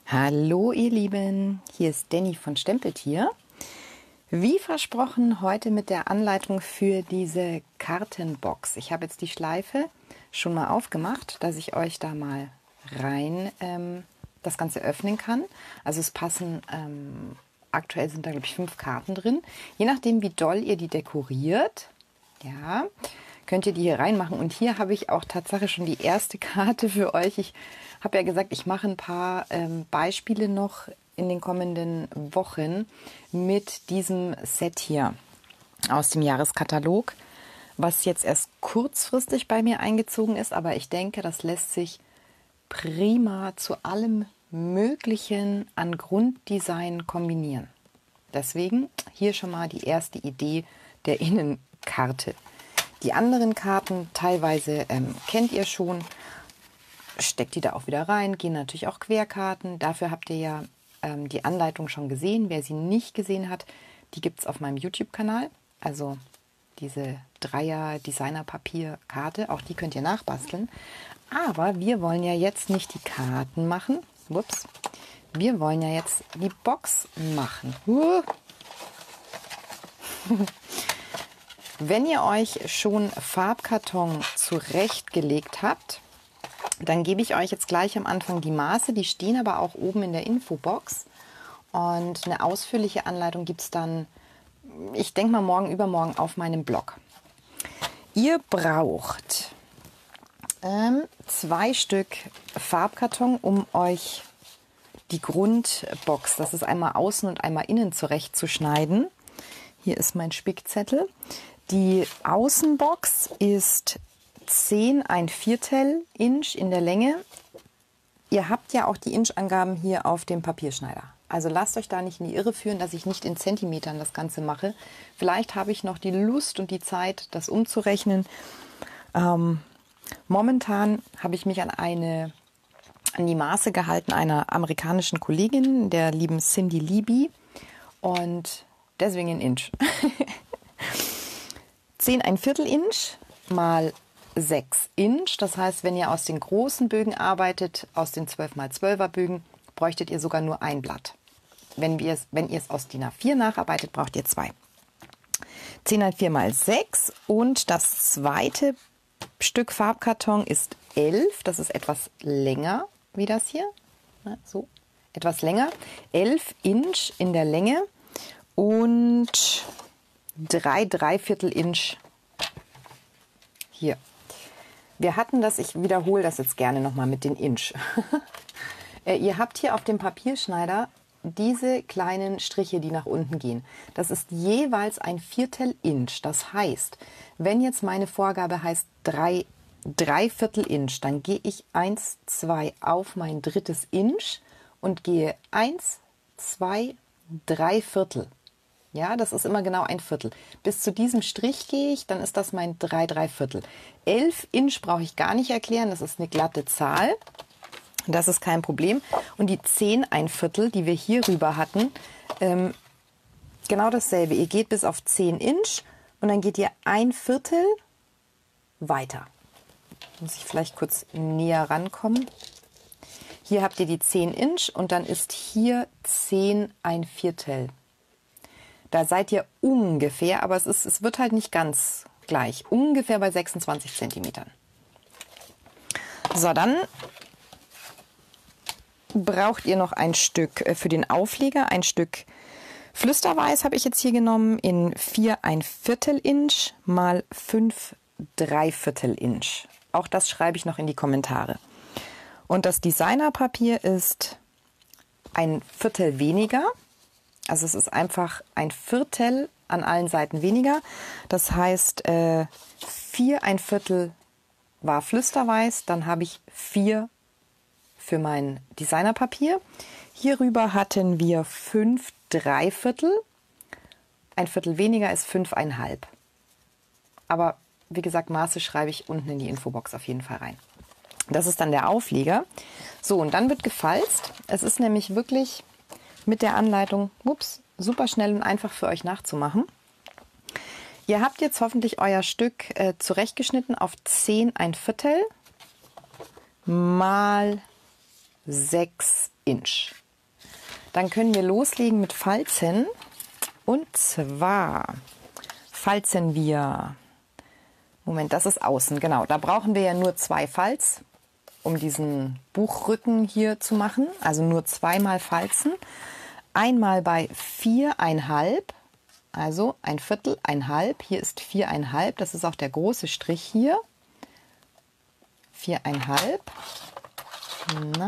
Hallo ihr Lieben, hier ist Danny von Stempeltier. Wie versprochen, heute mit der Anleitung für diese Kartenbox. Ich habe jetzt die Schleife schon mal aufgemacht, dass ich euch da mal rein das Ganze öffnen kann. Also es passen, aktuell sind da glaube ich 5 Karten drin. Je nachdem wie doll ihr die dekoriert, ja, könnt ihr die hier reinmachen. Und hier habe ich auch tatsächlich schon die erste Karte für euch. Ich habe ja gesagt, ich mache ein paar Beispiele noch in den kommenden Wochen mit diesem Set hier aus dem Jahreskatalog, was jetzt erst kurzfristig bei mir eingezogen ist. Aber ich denke, das lässt sich prima zu allem Möglichen an Grunddesign kombinieren. Deswegen hier schon mal die erste Idee der Innenkarte. Die anderen Karten teilweise kennt ihr schon. Steckt die da auch wieder rein, gehen natürlich auch Querkarten. Dafür habt ihr ja die Anleitung schon gesehen. Wer sie nicht gesehen hat, die gibt es auf meinem YouTube-Kanal. Also diese Dreier-Designer-Papier-Karte, auch die könnt ihr nachbasteln. Aber wir wollen ja jetzt nicht die Karten machen. Ups. Wir wollen ja jetzt die Box machen. Wenn ihr euch schon Farbkarton zurechtgelegt habt, dann gebe ich euch jetzt gleich am Anfang die Maße. Die stehen aber auch oben in der Infobox. Und eine ausführliche Anleitung gibt es dann, ich denke mal morgen, übermorgen auf meinem Blog. Ihr braucht 2 Stück Farbkarton, um euch die Grundbox, das ist einmal außen und einmal innen, zurechtzuschneiden. Hier ist mein Spickzettel. Die Außenbox ist 10,25 Inch in der Länge. Ihr habt ja auch die Inchangaben hier auf dem Papierschneider. Also lasst euch da nicht in die Irre führen, dass ich nicht in Zentimetern das Ganze mache. Vielleicht habe ich noch die Lust und die Zeit, das umzurechnen. Momentan habe ich mich an die Maße gehalten einer amerikanischen Kollegin, der lieben Cindy Libby. Und deswegen in Inch. 10,25 Inch mal 6 Inch. Das heißt, wenn ihr aus den großen Bögen arbeitet, aus den 12x12er Bögen, bräuchtet ihr sogar nur ein Blatt. Wenn ihr es aus DIN A4 nacharbeitet, braucht ihr 2. 10,4 mal 6 und das zweite Stück Farbkarton ist 11. Das ist etwas länger wie das hier. So, etwas länger. 11 Inch in der Länge und 3,75 Inch hier. Wir hatten das, ich wiederhole das jetzt gerne nochmal mit den Inch. Ihr habt hier auf dem Papierschneider diese kleinen Striche, die nach unten gehen. Das ist jeweils ein Viertel Inch. Das heißt, wenn jetzt meine Vorgabe heißt 3,75 Inch, dann gehe ich 1, 2 auf mein drittes Inch und gehe 1, 2, 3 Viertel. Ja, das ist immer genau ein Viertel. Bis zu diesem Strich gehe ich, dann ist das mein 3 Viertel. 11 Inch brauche ich gar nicht erklären, das ist eine glatte Zahl. Das ist kein Problem. Und die 10,25, die wir hier rüber hatten, genau dasselbe. Ihr geht bis auf 10 Inch und dann geht ihr ein Viertel weiter. Muss ich vielleicht kurz näher rankommen. Hier habt ihr die 10 Inch und dann ist hier 10,25. Da seid ihr ungefähr, aber es wird halt nicht ganz gleich, ungefähr bei 26 Zentimetern. So, dann braucht ihr noch ein Stück für den Aufleger, ein Stück Flüsterweiß habe ich jetzt hier genommen in 4,25 Inch mal 5,75 Inch. Auch das schreibe ich noch in die Kommentare. Und das Designerpapier ist ein Viertel weniger. Also es ist einfach ein Viertel an allen Seiten weniger. Das heißt, 4,25 war Flüsterweiß, dann habe ich 4 für mein Designerpapier. Hierüber hatten wir 5,3 Viertel. Ein Viertel weniger ist 5,5. Aber wie gesagt, Maße schreibe ich unten in die Infobox auf jeden Fall rein. Das ist dann der Aufleger. So, und dann wird gefalzt. Es ist nämlich wirklich mit der Anleitung, super schnell und einfach für euch nachzumachen. Ihr habt jetzt hoffentlich euer Stück zurechtgeschnitten auf 10,25 mal 6 Inch. Dann können wir loslegen mit Falzen. Und zwar falzen wir, Moment, das ist außen, genau. Da brauchen wir ja nur 2 Falz, um diesen Buchrücken hier zu machen. Also nur 2-mal falzen. Einmal bei 4,5, also 1/4, 1/2. Hier ist 4,5, das ist auch der große Strich hier. 4,5. Na.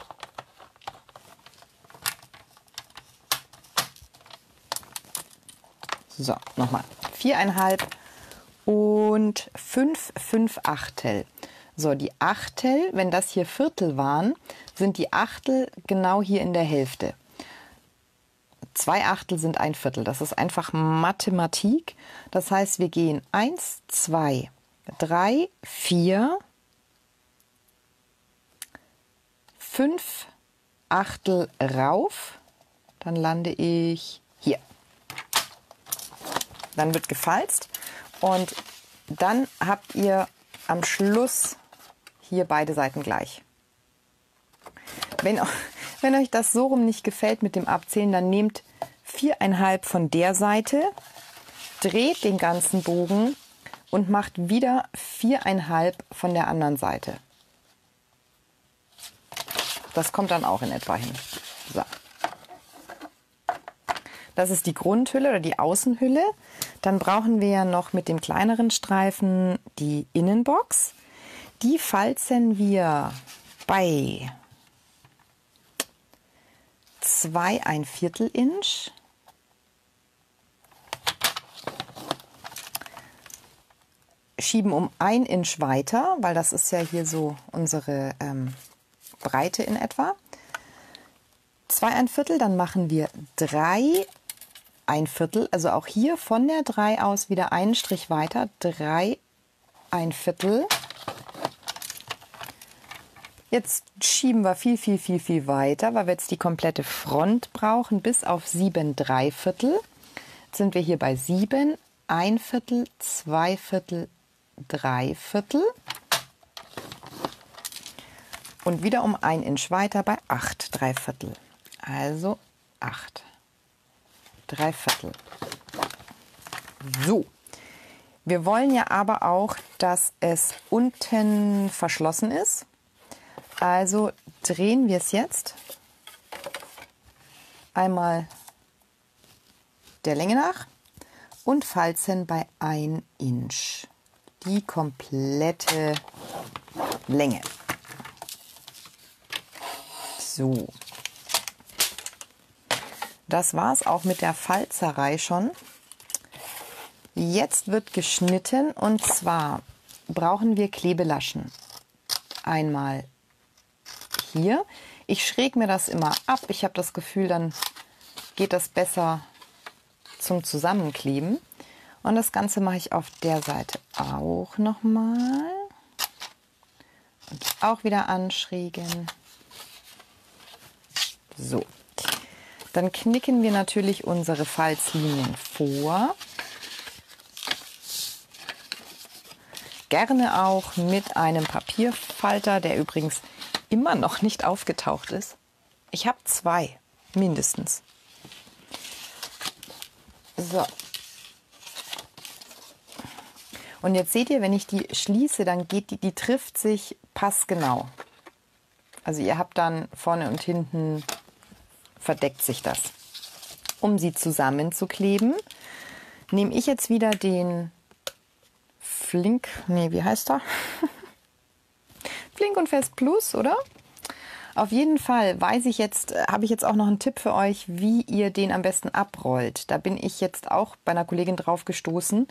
So, nochmal. 4,5 und 5,5 So, die Achtel, wenn das hier Viertel waren, sind die Achtel genau hier in der Hälfte. 2 Achtel sind 1/4. Das ist einfach Mathematik. Das heißt, wir gehen 1, 2, 3, 4, 5 Achtel rauf. Dann lande ich hier. Dann wird gefalzt und dann habt ihr am Schluss hier beide Seiten gleich. Wenn euch das so rum nicht gefällt mit dem Abzählen, dann nehmt 4,5 von der Seite, dreht den ganzen Bogen und macht wieder 4,5 von der anderen Seite. Das kommt dann auch in etwa hin. So. Das ist die Grundhülle oder die Außenhülle. Dann brauchen wir ja noch mit dem kleineren Streifen die Innenbox. Die falzen wir bei 2,25 Inch. Schieben um 1 Inch weiter, weil das ist ja hier so unsere Breite in etwa. 2,25, dann machen wir 3,25, also auch hier von der 3 aus wieder einen Strich weiter, 3,25. Jetzt schieben wir viel weiter, weil wir jetzt die komplette Front brauchen, bis auf 7,75. Jetzt sind wir hier bei 7, 1/4, 2/4, 3/4. Und wieder um 1 Inch weiter bei 8 3/4. Also 8 3/4. So, wir wollen ja aber auch, dass es unten verschlossen ist. Also drehen wir es jetzt einmal der Länge nach und falzen bei 1 Inch die komplette Länge. So. Das war es auch mit der Falzerei schon. Jetzt wird geschnitten und zwar brauchen wir Klebelaschen. Einmal hier. Ich schräg mir das immer ab. Ich habe das Gefühl, dann geht das besser zum Zusammenkleben. Und das Ganze mache ich auf der Seite auch nochmal. Und auch wieder anschrägen. So. Dann knicken wir natürlich unsere Falzlinien vor. Gerne auch mit einem Papierfalter, der übrigens immer noch nicht aufgetaucht ist. Ich habe 2, mindestens. So. Und jetzt seht ihr, wenn ich die schließe, dann geht die trifft sich passgenau. Also ihr habt dann vorne und hinten verdeckt sich das. Um sie zusammenzukleben, nehme ich jetzt wieder den Flink, wie heißt er? Flink und Fest Plus, oder? Auf jeden Fall habe ich jetzt auch noch einen Tipp für euch, wie ihr den am besten abrollt. Da bin ich jetzt auch bei einer Kollegin drauf gestoßen.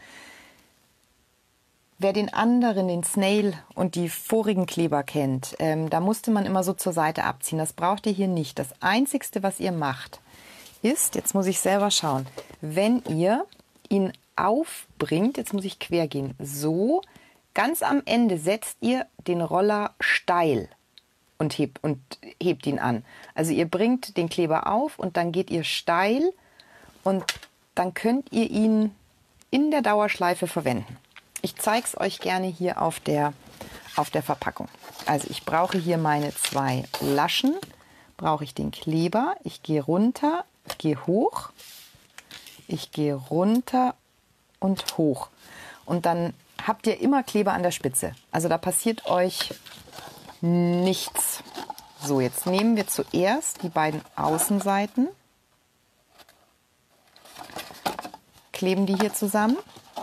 Wer den anderen, den Snail und die vorigen Kleber kennt, da musste man immer so zur Seite abziehen. Das braucht ihr hier nicht. Das Einzigste, was ihr macht, ist, jetzt muss ich selber schauen, wenn ihr ihn aufbringt, jetzt muss ich quer gehen, so, ganz am Ende setzt ihr den Roller steil und hebt ihn an. Also ihr bringt den Kleber auf und dann geht ihr steil und dann könnt ihr ihn in der Dauerschleife verwenden. Ich zeige es euch gerne hier auf der Verpackung. Also ich brauche hier meine 2 Laschen, brauche ich den Kleber. Ich gehe runter, gehe hoch, ich gehe runter und hoch. Und dann habt ihr immer Kleber an der Spitze. Also da passiert euch nichts. So, jetzt nehmen wir zuerst die beiden Außenseiten, kleben die hier zusammen.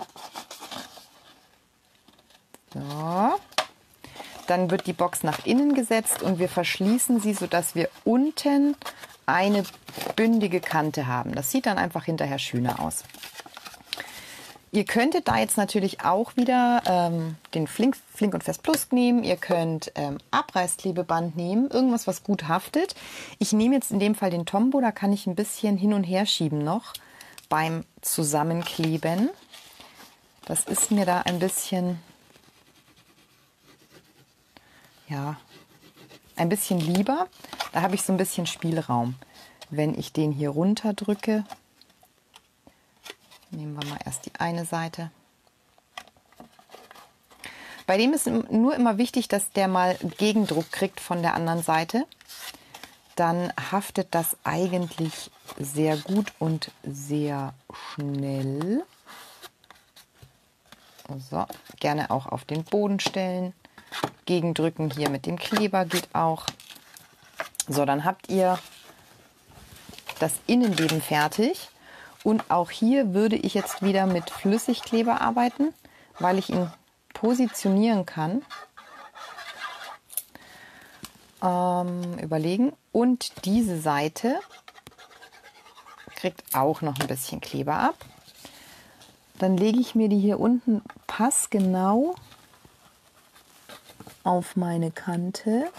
So. Dann wird die Box nach innen gesetzt und wir verschließen sie, sodass wir unten eine bündige Kante haben. Das sieht dann einfach hinterher schöner aus. Ihr könntet da jetzt natürlich auch wieder den Flink und Fest Plus nehmen. Ihr könnt Abreißklebeband nehmen, irgendwas, was gut haftet. Ich nehme jetzt in dem Fall den Tombow, da kann ich ein bisschen hin und her schieben noch beim Zusammenkleben. Das ist mir da ein bisschen, ja, ein bisschen lieber. Da habe ich so ein bisschen Spielraum. Wenn ich den hier runter drücke, nehmen wir mal erst die eine Seite. Bei dem ist nur immer wichtig, dass der mal Gegendruck kriegt von der anderen Seite. Dann haftet das eigentlich sehr gut und sehr schnell. So, gerne auch auf den Boden stellen. Gegendrücken hier mit dem Kleber geht auch. So, dann habt ihr das Innenleben fertig. Und auch hier würde ich jetzt wieder mit Flüssigkleber arbeiten, weil ich ihn positionieren kann. Überlegen. Und diese Seite kriegt auch noch ein bisschen Kleber ab. Dann lege ich mir die hier unten passgenau auf meine Kante,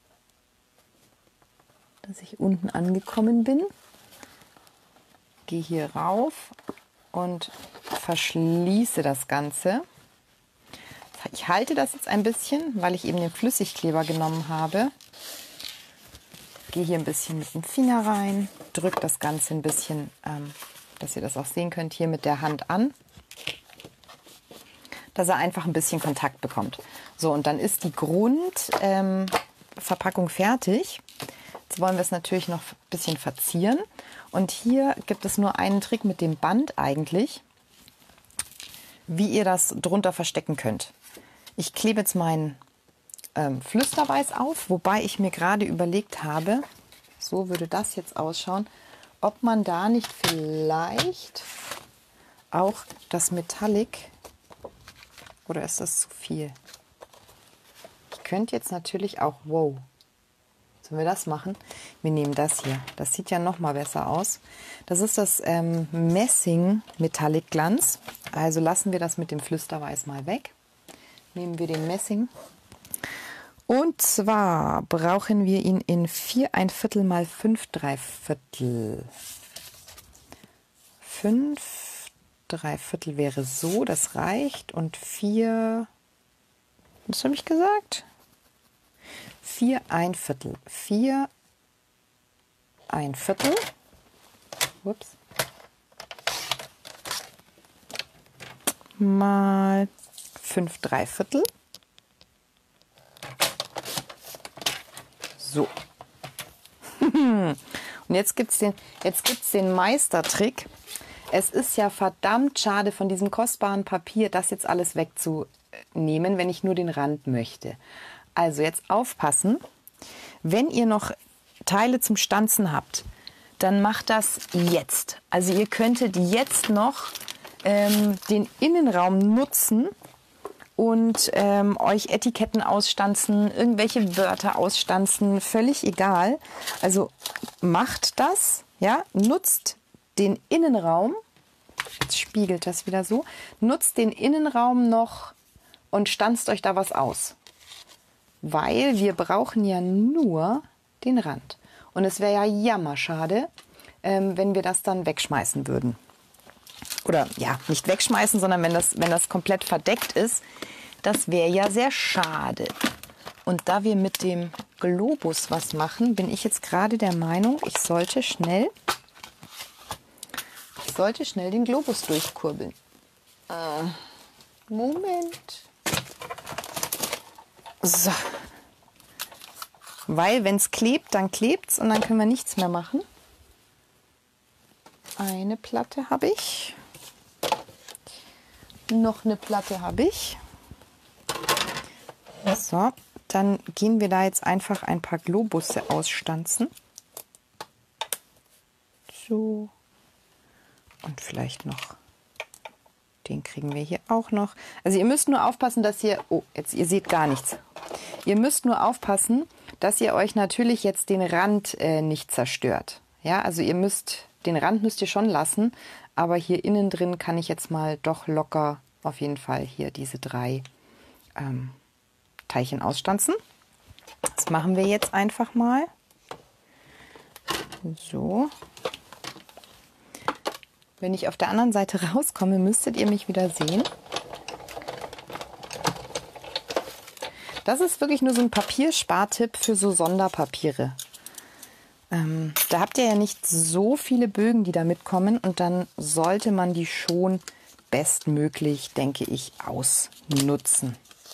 dass ich unten angekommen bin. Gehe hier rauf und verschließe das Ganze. Ich halte das jetzt ein bisschen, weil ich eben den Flüssigkleber genommen habe. Gehe hier ein bisschen mit dem Finger rein, drücke das Ganze ein bisschen, dass ihr das auch sehen könnt, hier mit der Hand an, dass er einfach ein bisschen Kontakt bekommt. So, und dann ist die Grundverpackung fertig. Jetzt wollen wir es natürlich noch ein bisschen verzieren. Und hier gibt es nur einen Trick mit dem Band eigentlich, wie ihr das drunter verstecken könnt. Ich klebe jetzt meinen Flüsterweiß auf, wobei ich mir gerade überlegt habe, so würde das jetzt ausschauen, ob man da nicht vielleicht auch das Metallic, oder ist das zu viel? Ich könnte jetzt natürlich auch, wow, sollen wir das machen? Wir nehmen das hier. Das sieht ja noch mal besser aus. Das ist das Messing Metallic Glanz. Also lassen wir das mit dem Flüsterweiß mal weg. Nehmen wir den Messing. Und zwar brauchen wir ihn in 4,1 mal 5,3. 5,3 wäre so, das reicht. Und 4, was habe ich gesagt? 4,1. 4,1. Ups. Mal 5,3. So. Und jetzt gibt's den Meistertrick. Es ist ja verdammt schade, von diesem kostbaren Papier das jetzt alles wegzunehmen, wenn ich nur den Rand möchte. Also jetzt aufpassen. Wenn ihr noch Teile zum Stanzen habt, dann macht das jetzt. Also ihr könntet jetzt noch den Innenraum nutzen und euch Etiketten ausstanzen, irgendwelche Wörter ausstanzen, völlig egal. Also macht das, ja, nutzt den Innenraum, jetzt spiegelt das wieder so, nutzt den Innenraum noch und stanzt euch da was aus. Weil wir brauchen ja nur den Rand. Und es wäre ja jammerschade, wenn wir das dann wegschmeißen würden. Oder ja, nicht wegschmeißen, sondern wenn das komplett verdeckt ist, das wäre ja sehr schade. Und da wir mit dem Globus was machen, bin ich jetzt gerade der Meinung, ich sollte schnell den Globus durchkurbeln. Moment. So. Weil wenn es klebt, dann klebt es und dann können wir nichts mehr machen. Eine Platte habe ich. Noch eine Platte habe ich. So, dann gehen wir da jetzt einfach ein paar Globusse ausstanzen. So. Und vielleicht noch. Den kriegen wir hier auch noch. Also ihr müsst nur aufpassen, dass ihr... Oh, jetzt ihr seht gar nichts. Ihr müsst nur aufpassen, dass ihr euch natürlich jetzt den Rand nicht zerstört. Ja, also den Rand müsst ihr schon lassen, aber hier innen drin kann ich jetzt mal doch locker auf jeden Fall hier diese 3 Teilchen ausstanzen. Das machen wir jetzt einfach mal. So. Wenn ich auf der anderen Seite rauskomme, müsstet ihr mich wieder sehen. Das ist wirklich nur so ein Papierspartipp für so Sonderpapiere. Da habt ihr ja nicht so viele Bögen, die da mitkommen und dann sollte man die schon bestmöglich, denke ich, ausnutzen.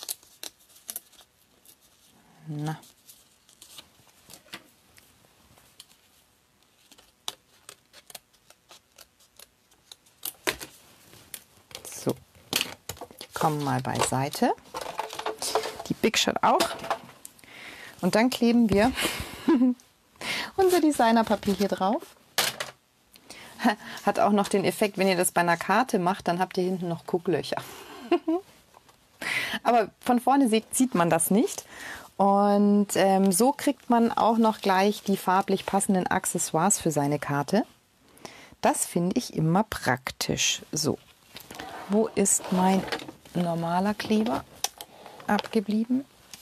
Na. So, die kommen mal beiseite. Die Big Shot auch. Und dann kleben wir unser Designerpapier hier drauf. Hat auch noch den Effekt, wenn ihr das bei einer Karte macht, dann habt ihr hinten noch Gucklöcher. Aber von vorne sieht man das nicht. Und so kriegt man auch noch gleich die farblich passenden Accessoires für seine Karte. Das finde ich immer praktisch. So, wo ist mein normaler Kleber abgeblieben?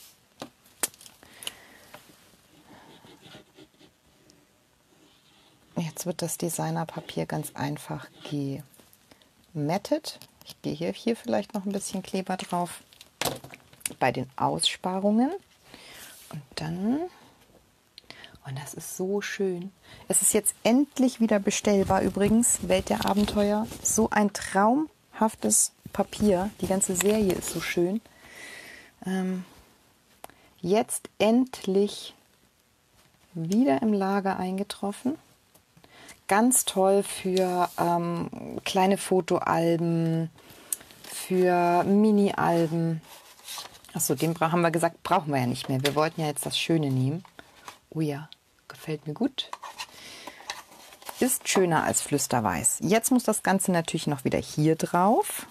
Jetzt wird das Designerpapier ganz einfach gemattet. Ich gehe hier vielleicht noch ein bisschen Kleber drauf bei den Aussparungen. Und dann, und das ist so schön. Es ist jetzt endlich wieder bestellbar übrigens, Welt der Abenteuer. So ein traumhaftes Papier. Die ganze Serie ist so schön. Jetzt endlich wieder im Lager eingetroffen. Ganz toll für kleine Fotoalben, für Mini-Alben. Achso, den haben wir gesagt, brauchen wir ja nicht mehr. Wir wollten ja jetzt das Schöne nehmen. Oh ja, gefällt mir gut. Ist schöner als Flüsterweiß. Jetzt muss das Ganze natürlich noch wieder hier drauf.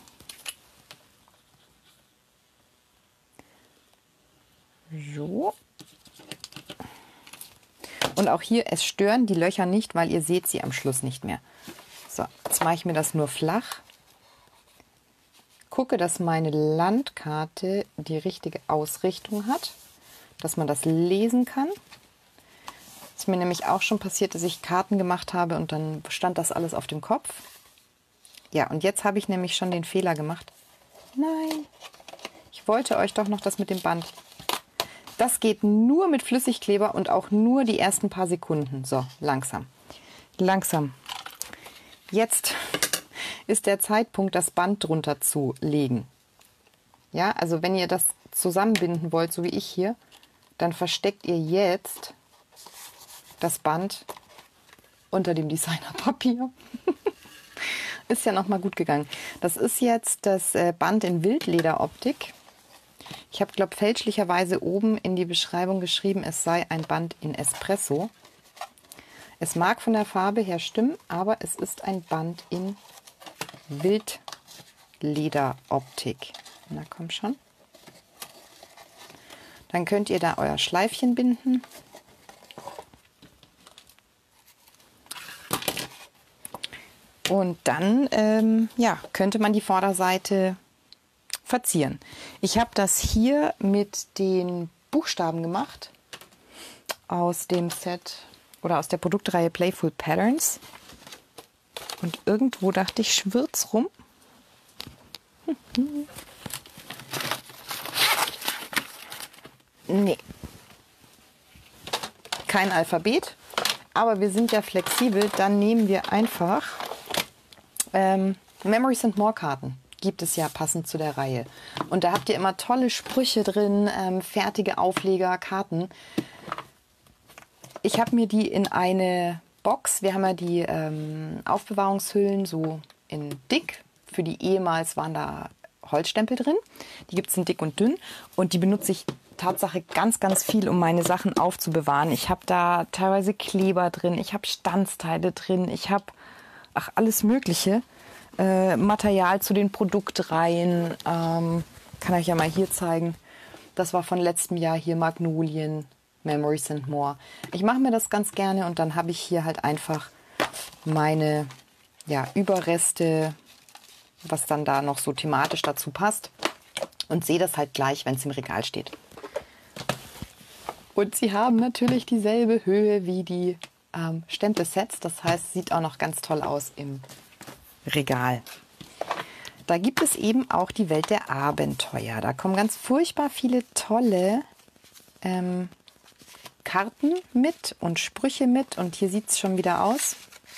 So. Und auch hier, es stören die Löcher nicht, weil ihr seht sie am Schluss nicht mehr. So, jetzt mache ich mir das nur flach. Gucke, dass meine Landkarte die richtige Ausrichtung hat, dass man das lesen kann. Ist mir nämlich auch schon passiert, dass ich Karten gemacht habe und dann stand das alles auf dem Kopf. Ja, und jetzt habe ich nämlich schon den Fehler gemacht. Nein, ich wollte euch doch noch das mit dem Band. Das geht nur mit Flüssigkleber und auch nur die ersten paar Sekunden. So, langsam. Langsam. Jetzt ist der Zeitpunkt, das Band drunter zu legen. Ja, also wenn ihr das zusammenbinden wollt, so wie ich hier, dann versteckt ihr jetzt das Band unter dem Designerpapier. Ist ja nochmal gut gegangen. Das ist jetzt das Band in Wildlederoptik. Ich habe, glaube ich, fälschlicherweise oben in die Beschreibung geschrieben, es sei ein Band in Espresso. Es mag von der Farbe her stimmen, aber es ist ein Band in Wildlederoptik. Na komm schon. Dann könnt ihr da euer Schleifchen binden. Und dann ja, könnte man die Vorderseite verzieren. Ich habe das hier mit den Buchstaben gemacht aus dem Set oder aus der Produktreihe Playful Patterns. Und irgendwo dachte ich, schwirrt's rum. Nee. Kein Alphabet, aber wir sind ja flexibel. Dann nehmen wir einfach Memories and More Karten. Gibt es ja passend zu der Reihe. Und da habt ihr immer tolle Sprüche drin, fertige Aufleger, Karten. Ich habe mir die in eine Box, wir haben ja die Aufbewahrungshüllen so in dick. Für die ehemals waren da Holzstempel drin. Die gibt es in dick und dünn. Und die benutze ich Tatsache ganz, ganz viel, um meine Sachen aufzubewahren. Ich habe da teilweise Kleber drin, ich habe Stanzteile drin, ich habe alles Mögliche. Material zu den Produktreihen. Kann ich ja mal hier zeigen. Das war von letztem Jahr hier Magnolien, Memories and More. Ich mache mir das ganz gerne und dann habe ich hier halt einfach meine Überreste, was dann da noch so thematisch dazu passt und sehe das halt gleich, wenn es im Regal steht. Und sie haben natürlich dieselbe Höhe wie die Stempelsets, das heißt, sieht auch noch ganz toll aus im Regal. Da gibt es eben auch die Welt der Abenteuer. Da kommen ganz furchtbar viele tolle Karten mit und Sprüche mit. Und hier sieht es schon wieder aus.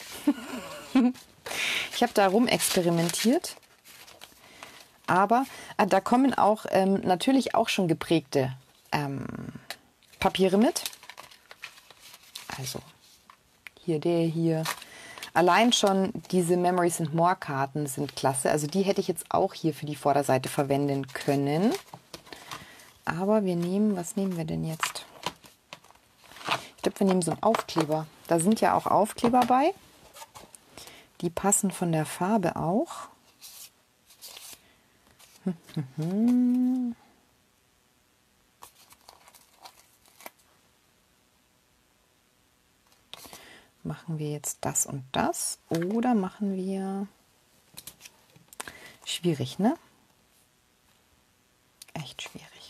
Ich habe da rum experimentiert. Aber da kommen auch natürlich auch schon geprägte Papiere mit. Also hier der hier. Allein schon diese Memories and More Karten sind klasse. Also die hätte ich jetzt auch hier für die Vorderseite verwenden können. Aber wir nehmen, was nehmen wir denn jetzt? Ich glaube, wir nehmen so einen Aufkleber. Da sind ja auch Aufkleber bei. Die passen von der Farbe auch. Machen wir jetzt das und das oder machen wir... Schwierig, ne? Echt schwierig.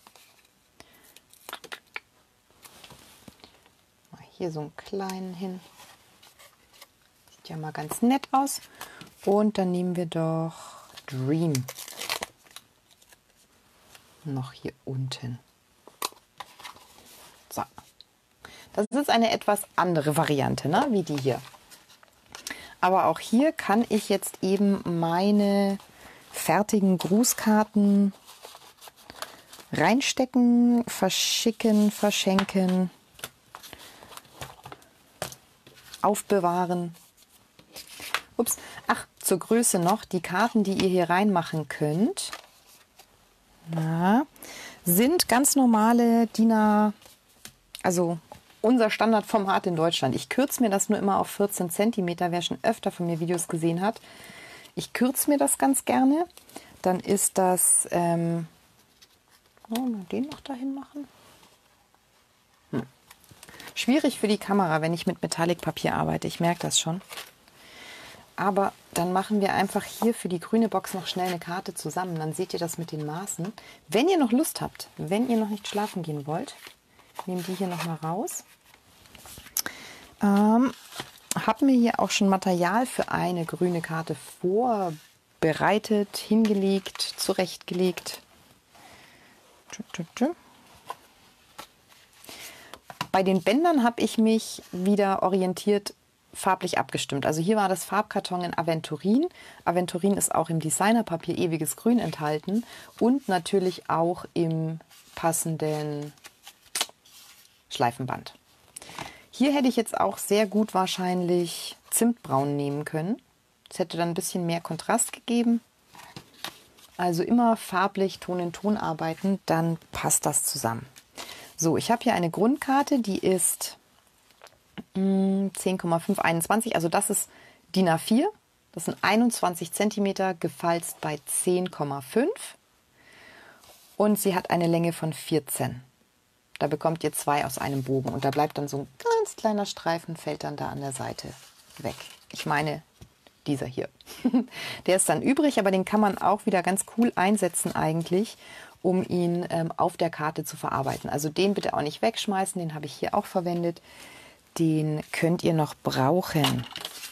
Mal hier so einen kleinen hin. Sieht ja mal ganz nett aus. Und dann nehmen wir doch Dream. Noch hier unten. So. Das ist eine etwas andere Variante, ne, wie die hier. Aber auch hier kann ich jetzt eben meine fertigen Grußkarten reinstecken, verschicken, verschenken, aufbewahren. Ups, ach, zur Größe noch, die Karten, die ihr hier reinmachen könnt, sind ganz normale DIN also unser Standardformat in Deutschland. Ich kürze mir das nur immer auf 14 cm, wer schon öfter von mir Videos gesehen hat. Ich kürze mir das ganz gerne. Dann ist das, mal den noch dahin machen. Schwierig für die Kamera, wenn ich mit Metallic-Papier arbeite, ich merke das schon. Aber dann machen wir einfach hier für die grüne Box noch schnell eine Karte zusammen. Dann seht ihr das mit den Maßen. Wenn ihr noch Lust habt, wenn ihr noch nicht schlafen gehen wollt, nehme die hier noch mal raus. Habe mir hier auch schon Material für eine grüne Karte vorbereitet, hingelegt, zurechtgelegt. Bei den Bändern habe ich mich wieder orientiert, farblich abgestimmt. Also hier war das Farbkarton in Aventurin. Aventurin ist auch im Designerpapier Ewiges Grün enthalten und natürlich auch im passenden Schleifenband. Hier hätte ich jetzt auch sehr gut wahrscheinlich Zimtbraun nehmen können. Das hätte dann ein bisschen mehr Kontrast gegeben. Also immer farblich Ton in Ton arbeiten, dann passt das zusammen. So, ich habe hier eine Grundkarte, die ist 10,521, also das ist DIN A4. Das sind 21 cm, gefalzt bei 10,5 und sie hat eine Länge von 14. Da bekommt ihr 2 aus einem Bogen und da bleibt dann so ein ganz kleiner Streifen, fällt dann da an der Seite weg. Ich meine, dieser hier. Der ist dann übrig, aber den kann man auch wieder ganz cool einsetzen eigentlich, um ihn auf der Karte zu verarbeiten. Also den bitte auch nicht wegschmeißen, den habe ich hier auch verwendet. Den könnt ihr noch brauchen.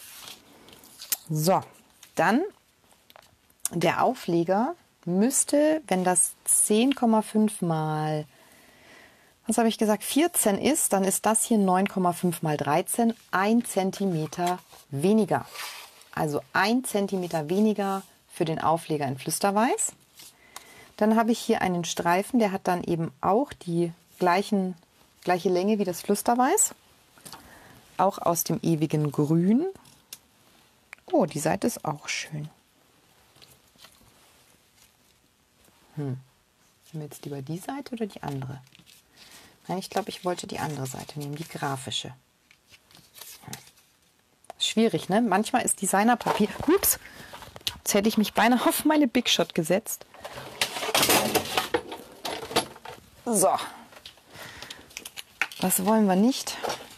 So, dann der Aufleger müsste, wenn das 10,5 mal, was habe ich gesagt, 14 ist, dann ist das hier 9,5 mal 13, 1 cm weniger. Also 1 cm weniger für den Aufleger in Flüsterweiß. Dann habe ich hier einen Streifen, der hat dann eben auch die gleiche Länge wie das Flüsterweiß. auch aus dem ewigen Grün. Oh, die Seite ist auch schön. Nehmen wir jetzt lieber die Seite oder die andere? Nein, ich glaube, ich wollte die andere Seite nehmen, die grafische. Schwierig, ne? Manchmal ist Designerpapier... Ups! Jetzt hätte ich mich beinahe auf meine Big Shot gesetzt. So. Was wollen wir nicht?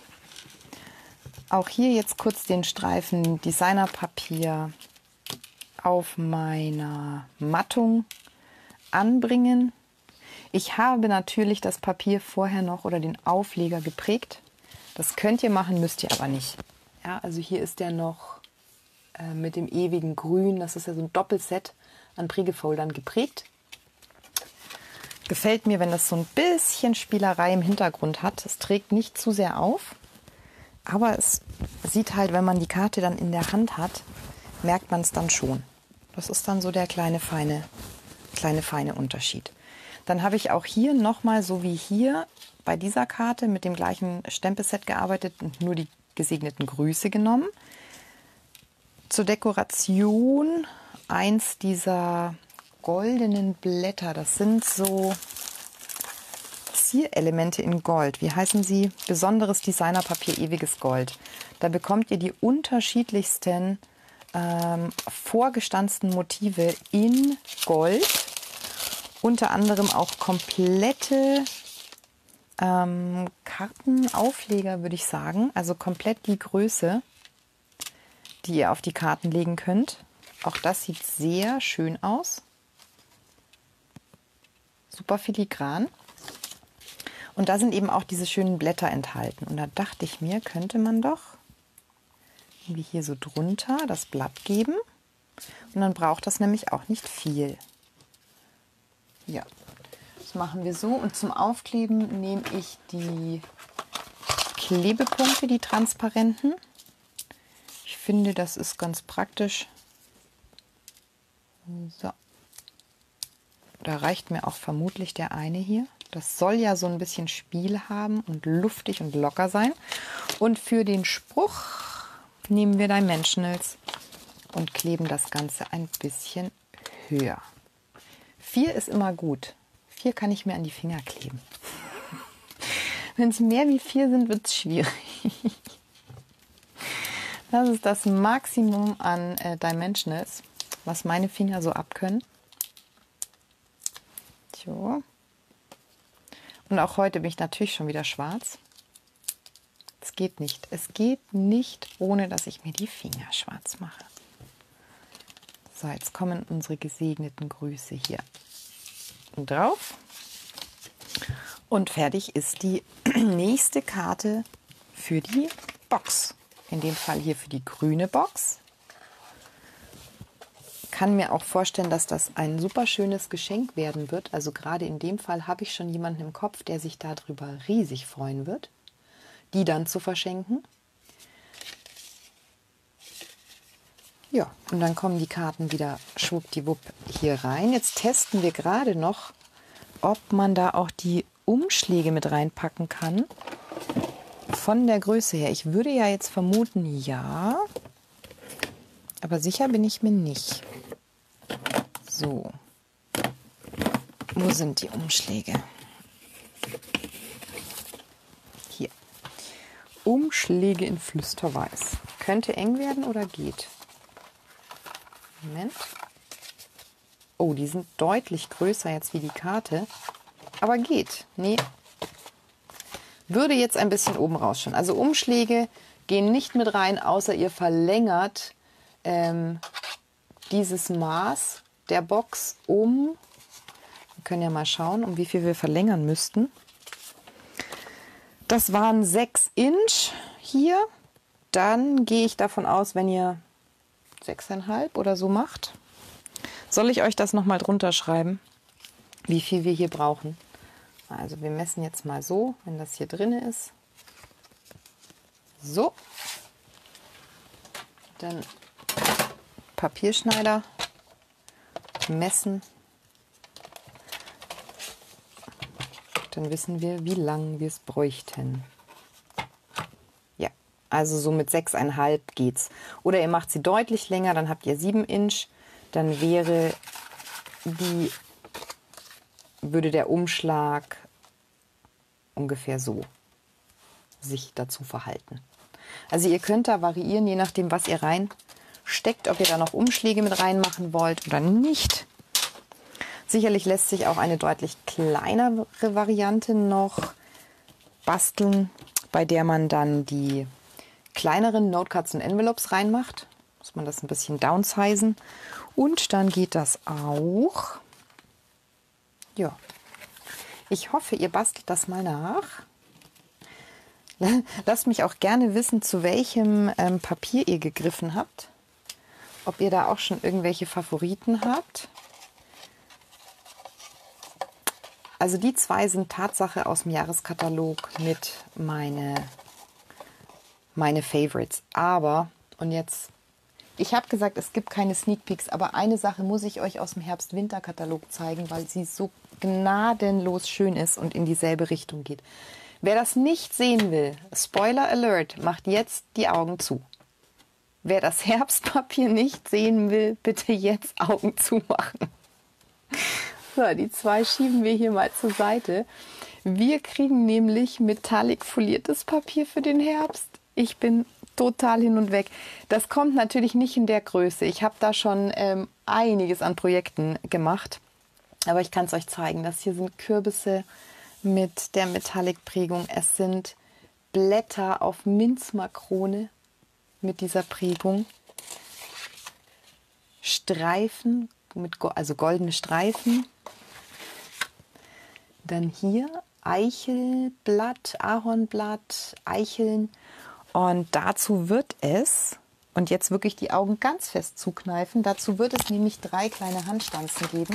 Auch hier jetzt kurz den Streifen Designerpapier auf meiner Mattung anbringen. Ich habe natürlich das Papier vorher noch oder den Aufleger geprägt. Das könnt ihr machen, müsst ihr aber nicht. Ja, also hier ist der noch mit dem ewigen Grün. Das ist ja so ein Doppelset an Prägefoldern geprägt. Gefällt mir, wenn das so ein bisschen Spielerei im Hintergrund hat. Es trägt nicht zu sehr auf, aber es sieht halt, wenn man die Karte dann in der Hand hat, merkt man es dann schon. Das ist dann so der kleine feine Unterschied. Dann habe ich auch hier nochmal, so wie hier bei dieser Karte, mit dem gleichen Stempelset gearbeitet und nur die gesegneten Grüße genommen. Zur Dekoration eins dieser goldenen Blätter. Das sind so Zierelemente in Gold. Wie heißen sie? Besonderes Designerpapier, ewiges Gold. Da bekommt ihr die unterschiedlichsten vorgestanzten Motive in Gold. Unter anderem auch komplette Kartenaufleger, würde ich sagen. Also komplett die Größe, die ihr auf die Karten legen könnt. Auch das sieht sehr schön aus. Super filigran. Und da sind eben auch diese schönen Blätter enthalten. Und da dachte ich mir, könnte man doch irgendwie hier so drunter das Blatt geben. Und dann braucht das nämlich auch nicht viel. Ja, das machen wir so. Und zum Aufkleben nehme ich die Klebepunkte, die transparenten. Ich finde, das ist ganz praktisch. So. Da reicht mir auch vermutlich der eine hier. Das soll ja so ein bisschen Spiel haben und luftig und locker sein. Und für den Spruch nehmen wir Dimensionals und kleben das Ganze ein bisschen höher. 4 ist immer gut. 4 kann ich mir an die Finger kleben. Wenn es mehr wie 4 sind, wird es schwierig. Das ist das Maximum an Dimensionals, was meine Finger so abkönnen. So. Und auch heute bin ich natürlich schon wieder schwarz. Es geht nicht. Es geht nicht, ohne dass ich mir die Finger schwarz mache. So, jetzt kommen unsere gesegneten Grüße hier drauf. Und fertig ist die nächste Karte für die Box. In dem Fall hier für die grüne Box. Kann mir auch vorstellen, dass das ein super schönes Geschenk werden wird. Also gerade in dem Fall habe ich schon jemanden im Kopf, der sich darüber riesig freuen wird, die dann zu verschenken. Ja, und dann kommen die Karten wieder schwuppdiwupp hier rein. Jetzt testen wir gerade noch, ob man da auch die Umschläge mit reinpacken kann. Von der Größe her. Ich würde ja jetzt vermuten, ja. Aber sicher bin ich mir nicht. So. Wo sind die Umschläge? Hier. Umschläge in Flüsterweiß. Könnte eng werden oder geht? Moment. Oh, die sind deutlich größer jetzt wie die Karte. Aber geht. Nee. Würde jetzt ein bisschen oben rausschauen. Also Umschläge gehen nicht mit rein, außer ihr verlängert dieses Maß der Box um. Wir können ja mal schauen, um wie viel wir verlängern müssten. Das waren 6 Inch hier. Dann gehe ich davon aus, wenn ihr 6,5 oder so macht. Soll ich euch das nochmal drunter schreiben, wie viel wir hier brauchen? Also wir messen jetzt mal so, wenn das hier drin ist. So. Dann Papierschneider messen. Dann wissen wir, wie lang wir es bräuchten. Ja, Also so mit 6,5 geht's. Oder ihr macht sie deutlich länger, dann habt ihr 7 Inch. Dann würde der Umschlag ungefähr so sich dazu verhalten. Also ihr könnt da variieren, je nachdem, was ihr reinsteckt, ob ihr da noch Umschläge mit reinmachen wollt oder nicht. Sicherlich lässt sich auch eine deutlich kleinere Variante noch basteln, bei der man dann die kleineren Notecards und Envelopes reinmacht. Muss man das ein bisschen downsizen. Und dann geht das auch. Ja. Ich hoffe, ihr bastelt das mal nach. Lasst mich auch gerne wissen, zu welchem Papier ihr gegriffen habt. Ob ihr da auch schon irgendwelche Favoriten habt. Also die 2 sind Tatsache aus dem Jahreskatalog mit meine Favorites. Aber, und jetzt, ich habe gesagt, es gibt keine Sneak Peeks, aber eine Sache muss ich euch aus dem Herbst-Winter-Katalog zeigen, weil sie so gnadenlos schön ist und in dieselbe Richtung geht. Wer das nicht sehen will, Spoiler Alert, macht jetzt die Augen zu. Wer das Herbstpapier nicht sehen will, bitte jetzt Augen zumachen. So, die 2 schieben wir hier mal zur Seite. Wir kriegen nämlich metallic foliertes Papier für den Herbst. Ich bin total hin und weg. Das kommt natürlich nicht in der Größe. Ich habe da schon einiges an Projekten gemacht. Aber ich kann es euch zeigen. Das hier sind Kürbisse mit der Metallic-Prägung. Es sind Blätter auf Minzmakrone mit dieser Prägung. Streifen, also goldene Streifen. Dann hier Eichelblatt, Ahornblatt, Eicheln. Und dazu wird es, und jetzt wirklich die Augen ganz fest zukneifen, dazu wird es nämlich 3 kleine Handstanzen geben,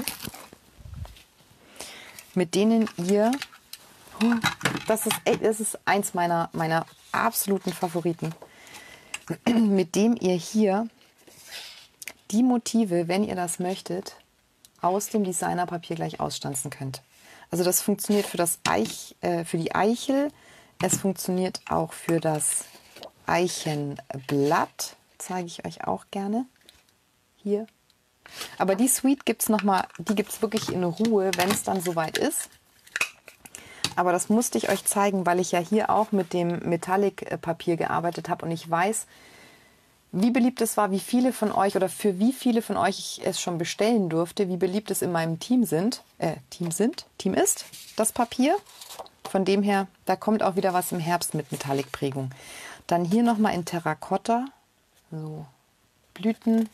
mit denen ihr, das ist eins meiner absoluten Favoriten, mit dem ihr hier die Motive, wenn ihr das möchtet, aus dem Designerpapier gleich ausstanzen könnt. Also das funktioniert für die Eichel, es funktioniert auch für das Eichenblatt, zeige ich euch auch gerne hier. Aber die Suite gibt es nochmal, die gibt es wirklich in Ruhe, wenn es dann soweit ist. Aber das musste ich euch zeigen, weil ich ja hier auch mit dem Metallic-Papier gearbeitet habe und ich weiß, wie beliebt es war, wie viele von euch oder für wie viele von euch ich es schon bestellen durfte, wie beliebt es in meinem Team ist, das Papier. Von dem her, da kommt auch wieder was im Herbst mit Metallic-Prägung. Dann hier nochmal in Terrakotta, so Blüten.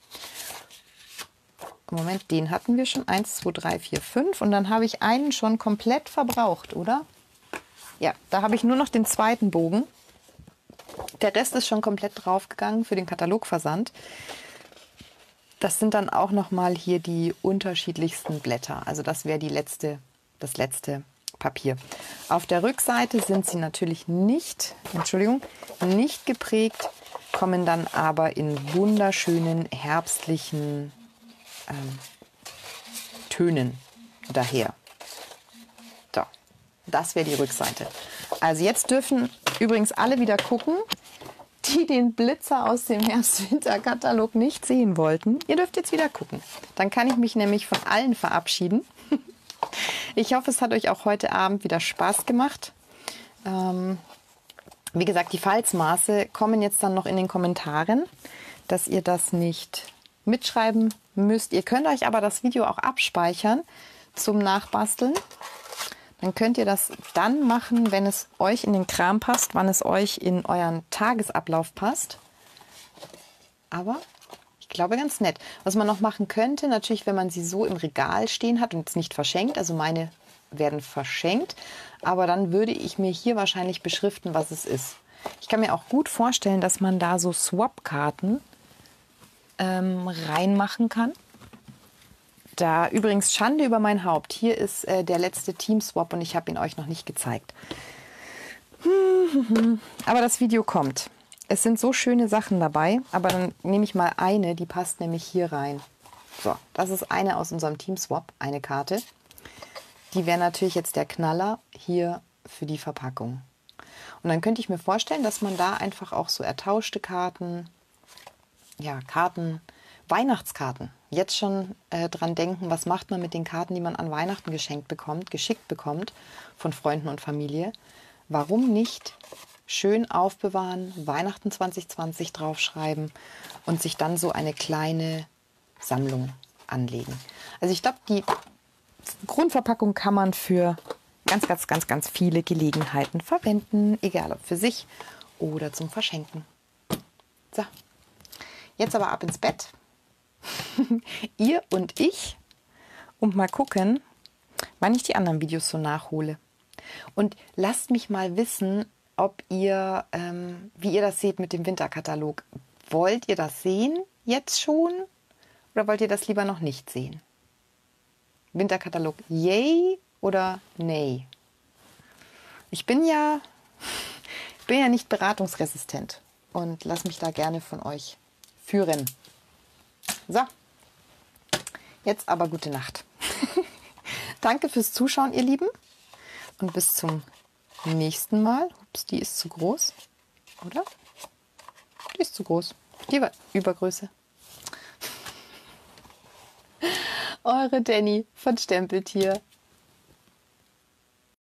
Moment, den hatten wir schon. 1, 2, 3, 4, 5. Und dann habe ich einen schon komplett verbraucht, oder? Ja, da habe ich nur noch den zweiten Bogen. Der Rest ist schon komplett draufgegangen für den Katalogversand. Das sind dann auch nochmal hier die unterschiedlichsten Blätter. Also das wäre das letzte Papier. Auf der Rückseite sind sie natürlich nicht geprägt, kommen dann aber in wunderschönen herbstlichen Tönen daher. So, das wäre die Rückseite. Also jetzt dürfen übrigens alle wieder gucken, die den Blitzer aus dem Herbst-Winter-Katalog nicht sehen wollten. Ihr dürft jetzt wieder gucken. Dann kann ich mich nämlich von allen verabschieden. Ich hoffe, es hat euch auch heute Abend wieder Spaß gemacht. Wie gesagt, die Falzmaße kommen jetzt dann noch in den Kommentaren, dass ihr das nicht mitschreiben müsst. Ihr könnt euch aber das Video auch abspeichern zum Nachbasteln. Dann könnt ihr das dann machen, wenn es euch in den Kram passt, wann es euch in euren Tagesablauf passt. Aber ich glaube, ganz nett. Was man noch machen könnte, natürlich, wenn man sie so im Regal stehen hat und es nicht verschenkt, also meine werden verschenkt, aber dann würde ich mir hier wahrscheinlich beschriften, was es ist. Ich kann mir auch gut vorstellen, dass man da so Swap-Karten reinmachen kann. Da übrigens Schande über mein Haupt. Hier ist der letzte Team-Swap und ich habe ihn euch noch nicht gezeigt. Aber das Video kommt. Es sind so schöne Sachen dabei, aber dann nehme ich mal eine, die passt nämlich hier rein. So, das ist eine aus unserem Team-Swap, eine Karte. Die wäre natürlich jetzt der Knaller hier für die Verpackung. Und dann könnte ich mir vorstellen, dass man da einfach auch so ertauschte Karten, ja, Karten, Weihnachtskarten, jetzt schon dran denken, was macht man mit den Karten, die man an Weihnachten geschickt bekommt von Freunden und Familie. Warum nicht schön aufbewahren, Weihnachten 2020 draufschreiben und sich dann so eine kleine Sammlung anlegen. Also ich glaube, die Grundverpackung kann man für ganz viele Gelegenheiten verwenden, egal ob für sich oder zum Verschenken. So, jetzt aber ab ins Bett. Ihr und ich, und mal gucken, wann ich die anderen Videos so nachhole. Und lasst mich mal wissen, ob ihr, wie ihr das seht mit dem Winterkatalog. Wollt ihr das sehen jetzt schon oder wollt ihr das lieber noch nicht sehen? Winterkatalog, yay oder nay? Ich bin ja nicht beratungsresistent und lass mich da gerne von euch führen. So, jetzt aber gute Nacht. Danke fürs Zuschauen, ihr Lieben. Und bis zum nächsten Mal. Ups, die ist zu groß, oder? Die ist zu groß. Die war Übergröße. Eure Danny von Stempeltier.